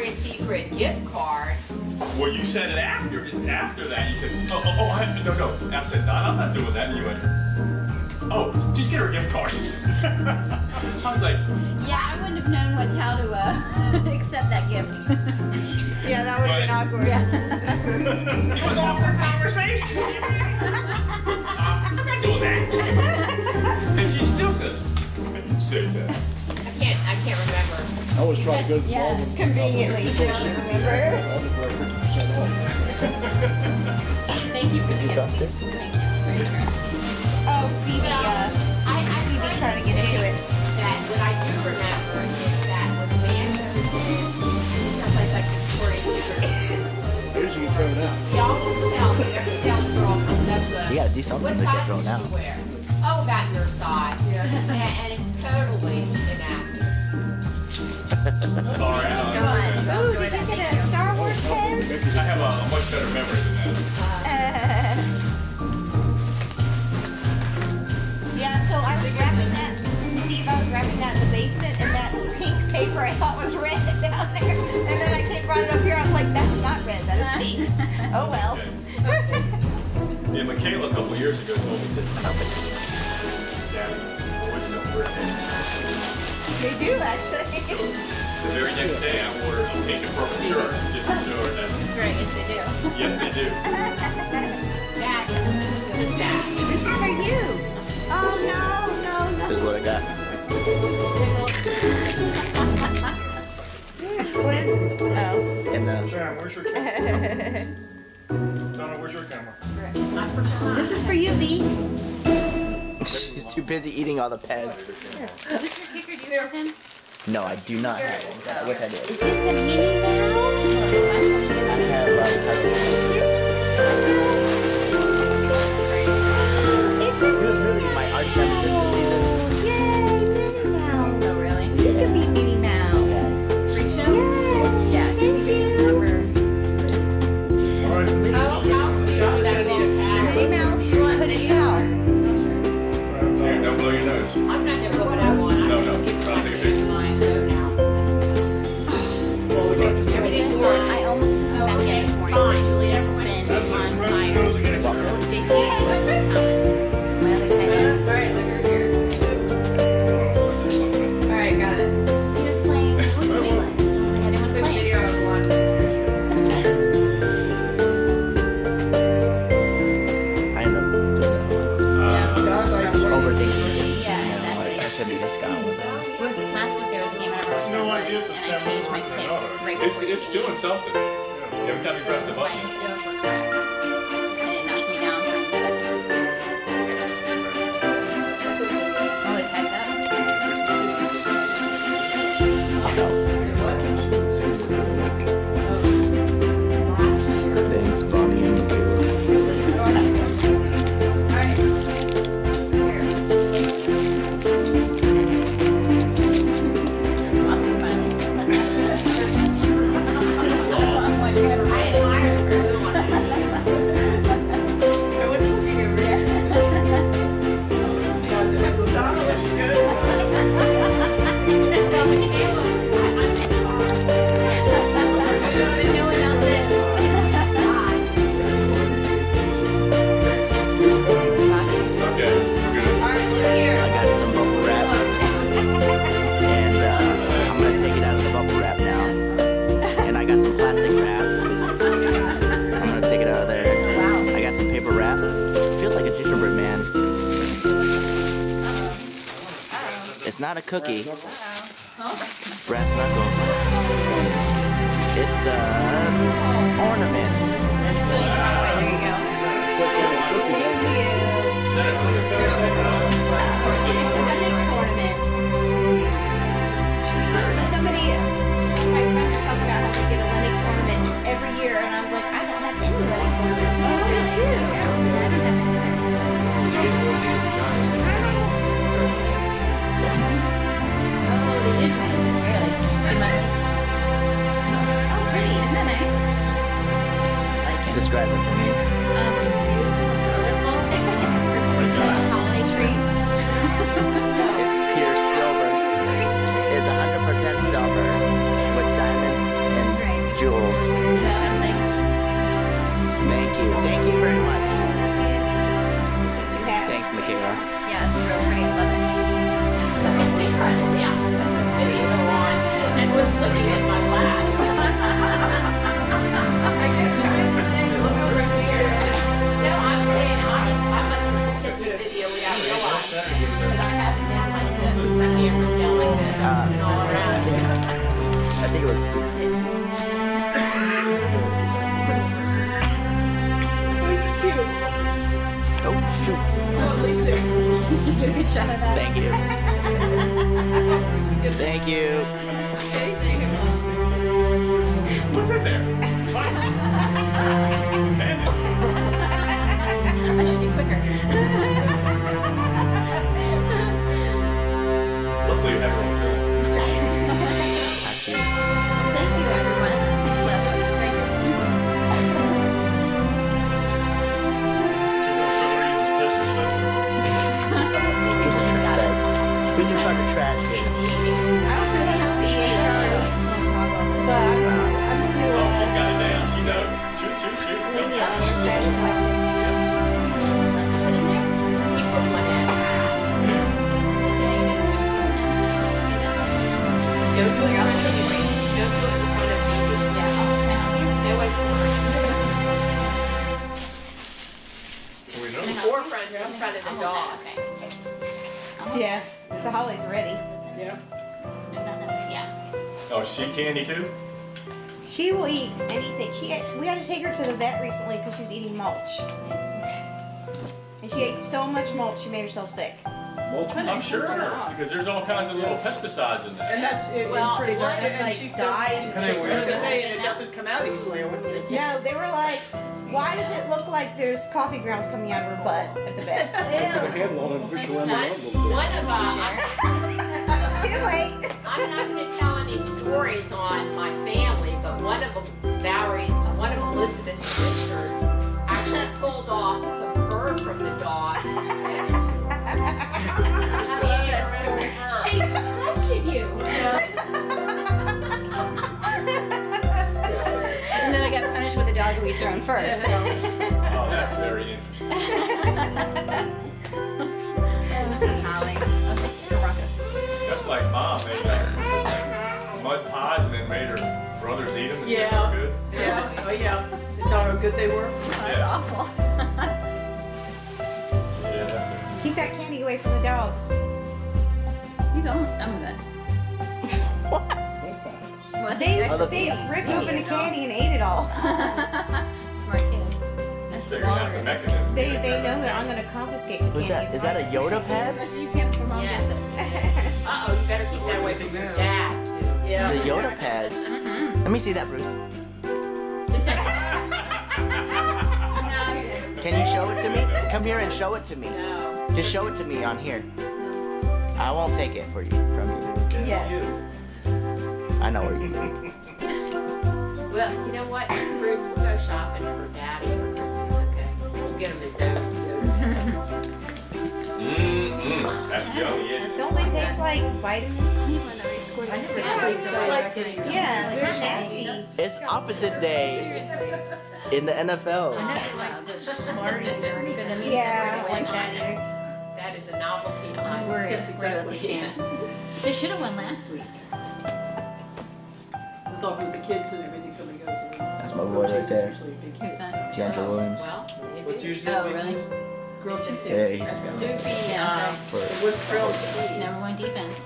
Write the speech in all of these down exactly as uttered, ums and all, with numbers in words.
Victoria's Secret gift card. Well, you said it after after that. You said, oh, oh, oh I, no, no. I said, no, I'm not doing that. And you went, oh, just get her a gift card. I was like, yeah, I wouldn't have known what how to uh, accept that gift. Yeah, that would have been awkward. Yeah. It was an awkward conversation. uh, I'm not doing that. And she still says, I didn't say that. I can't, I can't remember. I always try to go to the Yeah. ball. Conveniently, you don't remember. I'll just wear fifty percent off. Thank you for the You got gift, this? Steve. Thank you. It's very generous. Oh, Phoebe, uh, I, I Phoebe trying to get into it. That what I do remember is that when the band goes to someplace like Victoria's Secret, Usually you throw it out. she always tells me every sales girl comes up to us, You gotta do something what to get size thrown does out. she wear? Oh, about your size. and, and it's totally inaccurate. Sorry, Thank you so I, much. Ooh, Enjoy did that. you get Thank a Star Wars Pez? I have a, a much better memory than that. Yeah, so I was wrapping that, Steve, I was wrapping that in the basement, and that pink paper I thought was red down there. And then I came brought it up here, I was like, that's not red, that is pink. Oh well. Okay. Yeah, Michaela a couple years ago told me that, Daddy, boys don't wear pink. They do, actually. The very next day, I ordered a pink and purple shirt just to show her that. That's right. Yes, they do. Yes, they do. That, just that. This is for you. Oh, no, no, no. This is what I got. What is, oh. And uh, Sharon, where's your camera? Donna, where's your camera? I forgot. This is for you, B. she's too busy eating all the Pez. Is this your kicker? Do you have him? No, I do not have one. I wish I did. Is this a Minnie Mouse? I have uh, It's a He was really my arch nemesis this season. Yay, Minnie Mouse. Oh, really? You could be Minnie Mouse. Freak show? Yes. Yeah, because he Thank gave you. his number. All right. Oh, how cute. Oh, that need a pad. Minnie Mouse, put it down. Sharon, don't blow your nose. I'm not sure what I want. I'm No, just no, getting I'll take a my picture. mine so now. This morning, I almost put him back in this morning. Fine. Juliet has been That's on just fire. right. Goes against your- J T, comments. My other side. Alright, look over here. Alright, got it. He was playing Blue Playlist. Like, I didn't want to play it. of one. I end up doing that. Yeah. Just overthinking it. Yeah, You know, like, I exactly. should have just gone with it. Was it last week there was a game I don't remember No what it idea was, if and it's I changed my never pick worked right It's, before it's doing something. Every time you press the my button. instead of correct. And it knocked me down from second. Oh, it typed up? Last year. Thanks, Bonnie and Michaela. I'm smiling. I admire her doing that. Okay, good. I got some bubble wrap. And uh, I'm gonna take it out of the bubble wrap now. And I got some plastic wrap. I'm gonna take it out of there. Wow. I got some paper wrap. Feels like a gingerbread man. It's not a cookie. Brass knuckles. It's an ornament. There you go. Put some on cookie, don't you? Is that a really good It's a Linux ornament. Somebody, my friend was talking about how they get a Linux ornament every year, and I was like, I don't have any Linux ornaments. Oh, really? do. Yeah, I don't have to. Oh, they did kind of just barely. See my list? Oh, pretty. Isn't that nice? Like it. Describe it for me. Um, it's beautiful and colorful, and it's a Christmas and holiday tree. It's pure silver. It's one hundred percent silver with diamonds and was. Oh shoot! Should do a good shot of that. Thank you. Thank you. What's in there? What? Bandits. I should be quicker. Luckily, you have your own film. That's right. Actually, Thank you, everyone. This is lovely. You're gonna show her uses pesticide. who's in charge of that? Who's in charge of trash? I was supposed to be in charge, but I'm, I'm just Oh, she doing got it down. She knows. Shoot, shoot, shoot. Go. lenient on trash collection. Let's put in there. He put one in. Go to your own anyway. Go to it in front of you. Yeah. Stay away from her. We know. Forefront, in front of the dog. Okay. Yeah, so Holly's ready. Yeah. Yeah. Oh, she candy too? She will eat anything. She ate, we had to take her to the vet recently because she was eating mulch. And she ate so much mulch she made herself sick. I'm sure. Because there's all kinds of little pesticides in And there. that's it. Well, pretty one much. of And like, she dies and I takes was it. gonna say, and it doesn't come out easily. I wouldn't think. No, they were like, why does it look like there's coffee grounds coming out of her butt at the vet? Put a handle on it and push around the Not- envelope. One of them, Too late. I'm not going to tell any stories on my family, but one of them, Valerie, uh, one of Elizabeth's sisters, actually pulled off some fur from the dog. She trusted you. And then I got punished with a dog who eats her own fur. So. Oh, that's very interesting. That's like Mom made uh, mud pies and then made her brothers eat them and said they Yeah. were good. Yeah. Oh yeah. And tell her how good they were. That's awful. Yeah, that's it. Keep that candy away from the dog. He's almost done with it. Well, I They, think you actually they ate ripped it. open the candy and ate it all. Smart kid. He's That's the figuring out the longer. mechanism. They, they know that I'm going to confiscate the Who's candy. that? Is that a Yoda pass? You can't from mom Yes. gets it. Uh-oh, you better keep that away from your dad, too. Yeah. The Yoda pass. Let me see that, Bruce. Does that... Can you show it to me? Come here and show it to me. No. Just show it to me on here. I won't take it for you from you. Yeah. I know where you go. Well, you know what, Bruce, we'll go shopping for Daddy for Christmas, okay? We'll get him his own Yoda. Mmm, that's yummy, isn't it? Don't they taste like vitamins? When I scored like six. Yeah, they're nasty. It's opposite day Seriously. in the N F L. I never like the Smarties or anything. I mean, Yeah, I don't like that either. That is a novelty item. Worried. Yes, Worried about the exactly. fans. They should have won last week. I thought with the kids and everything coming over. That's my boy right there. Who's that? D'Angelo Williams. Well, it What's is. usually Oh, really? Grilled cheese. Yeah, he just got Stoopy, Yeah, uh, for. With grilled cheese. Number one defense.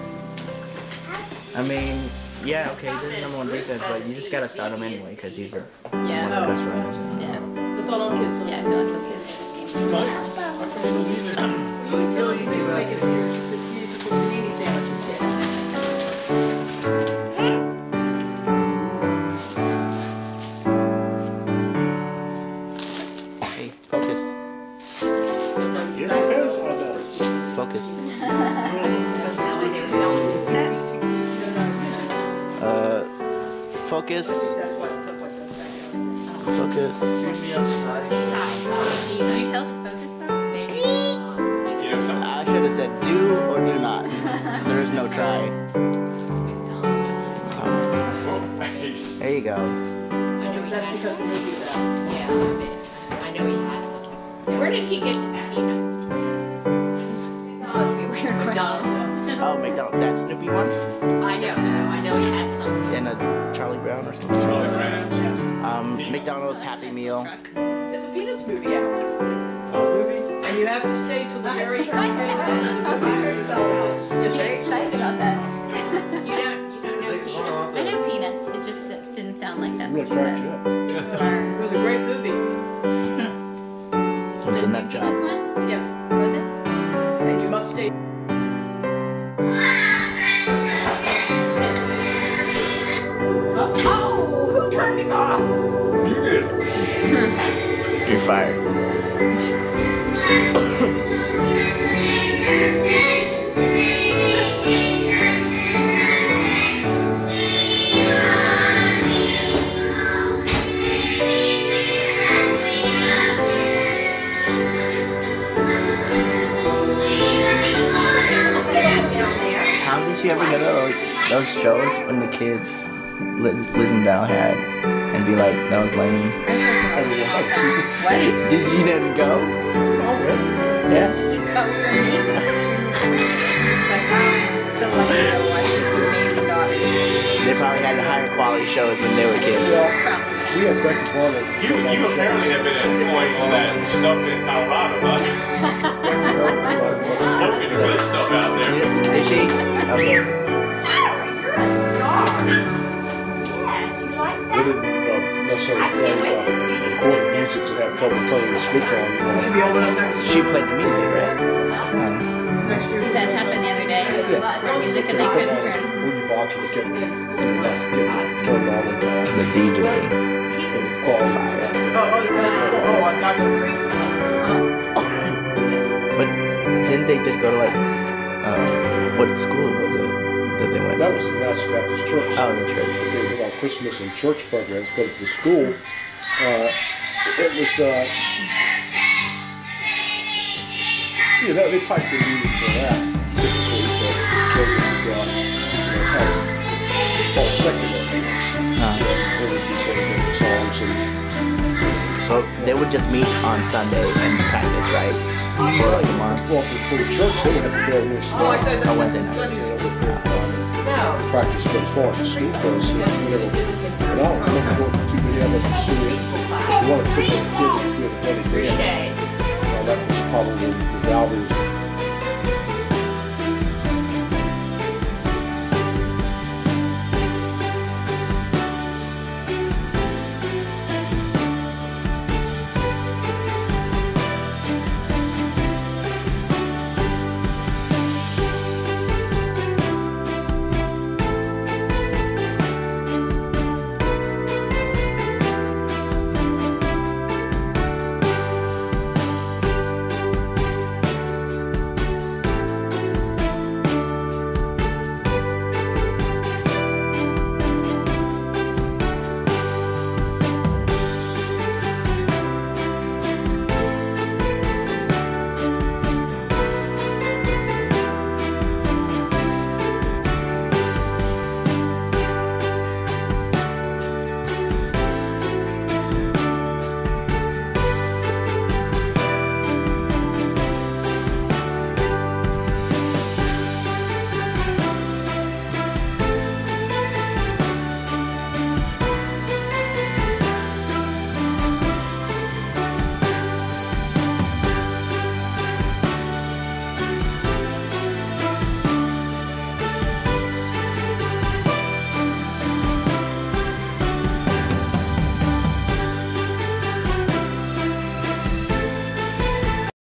I mean, yeah, okay, he's the number one defense, but you just gotta start him anyway because he's a, one Yeah. of the best runners. Yeah. I thought all kids. Yeah, I feel like the kids in this game. Mike, how come you need it? You really need to make it here. You could use it for panini sandwiches. Hey, focus, It depends on that. focus. that's the way they were selling this. Uh, focus, That's why stuff like that's back out. focus. Did you tell the focus though? Maybe. You know something? I should have said do or do not. There is no try. There you go. I know he That's had because some. the movie that. Yeah, I bet. I know he had some. Where did he get his peanuts toys? Oh, we were in McDonald's. Oh, McDonald's, that Snoopy one? I don't know. I know he had some. And a Charlie Brown or something. Charlie Brown. Um, McDonald's Happy Meal. It's a Peanuts movie out. Movie. And you have to stay till the very end. I'm very excited about that. You don't, you don't know peanuts? I know peanuts. It's, it just didn't sound like that's Really what you cracked said. you up. It was a great movie. It was a nut That's job. one? Yes. Was it? And you must stay. Oh, who turned it off? You did. You're fired. Tom, did you ever go to like, those shows when the kids Liz, Liz and Val had and be like, that was lame? What? Did you didn't go? Yeah. He thought we were amazing. It's like, wow, so lucky to watch these amazing daughters. They probably had the higher quality shows when they were kids. Probably. We had Becky Bonner. You, you apparently have been exploring all that stuff in Colorado, huh? Smoking the good stuff out there. Did she? Okay. You're a star. Yes, you like We that? didn't uh, necessarily I play can't wait to uh, see you. recorded music to have trouble turning the switch on. She'll Uh, be old enough next She played the music, right? Oh. next year. she'll That be old happened the enough. other day. For music and they couldn't turn Boogie box with the kid. Go to school And as that's much the as kid turned on and uh, The D J. He's in school. qualified. Oh, oh, oh, oh, I got you. But didn't they just go to like, uh, what school was it that they went That to? was the Mass Baptist Church. Oh, the church. They did our Christmas and church programs, but at the school, uh, it was, uh, you know, they piped the music for that. Typically, but children would, uh, you know, have all secular things. Uh, They would be saying different songs and so they would just meet on Sunday and practice, right? For like a month. well, for, for the church, they would have to go in this Oh, like that, Oh, that Wednesday was night. you Sunday know, school. the period of time No. practice before the school closed. You know, whenever, and I don't remember what you could have at the school. If you want to pick a kid who's doing a funny Three dance, days. uh, that was probably the Valeries